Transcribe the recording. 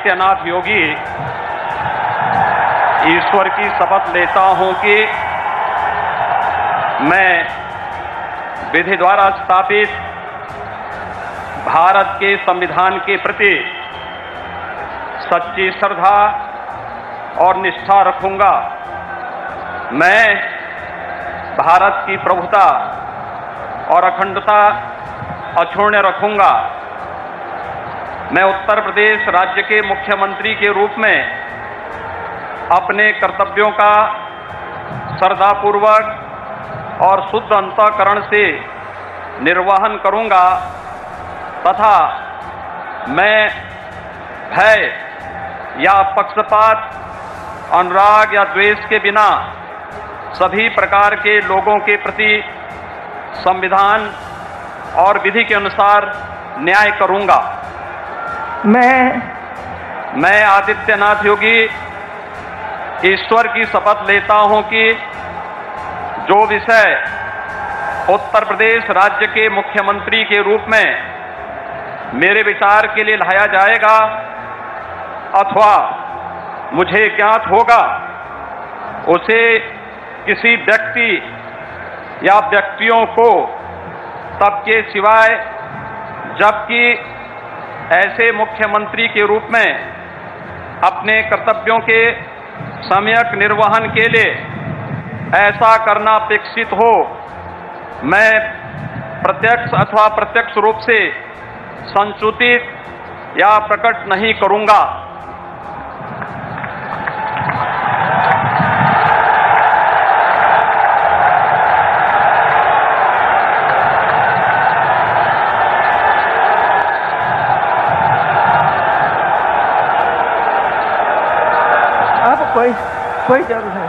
आदित्यनाथ योगी ईश्वर की शपथ लेता हूं कि मैं विधि द्वारा स्थापित भारत के संविधान के प्रति सच्ची श्रद्धा और निष्ठा रखूंगा। मैं भारत की प्रभुता और अखंडता अक्षुण्ण रखूंगा। मैं उत्तर प्रदेश राज्य के मुख्यमंत्री के रूप में अपने कर्तव्यों का श्रद्धापूर्वक और शुद्ध अंतःकरण से निर्वहन करूंगा तथा मैं भय या पक्षपात, अनुराग या द्वेष के बिना सभी प्रकार के लोगों के प्रति संविधान और विधि के अनुसार न्याय करूंगा। मैं आदित्यनाथ योगी ईश्वर की शपथ लेता हूं कि जो विषय उत्तर प्रदेश राज्य के मुख्यमंत्री के रूप में मेरे विचार के लिए लाया जाएगा अथवा मुझे ज्ञात होगा, उसे किसी व्यक्ति या व्यक्तियों को तब के सिवाय जबकि ऐसे मुख्यमंत्री के रूप में अपने कर्तव्यों के सम्यक निर्वहन के लिए ऐसा करना अपेक्षित हो, मैं प्रत्यक्ष अथवा अप्रत्यक्ष रूप से संसूचित या प्रकट नहीं करूंगा। कोई जरूरत है।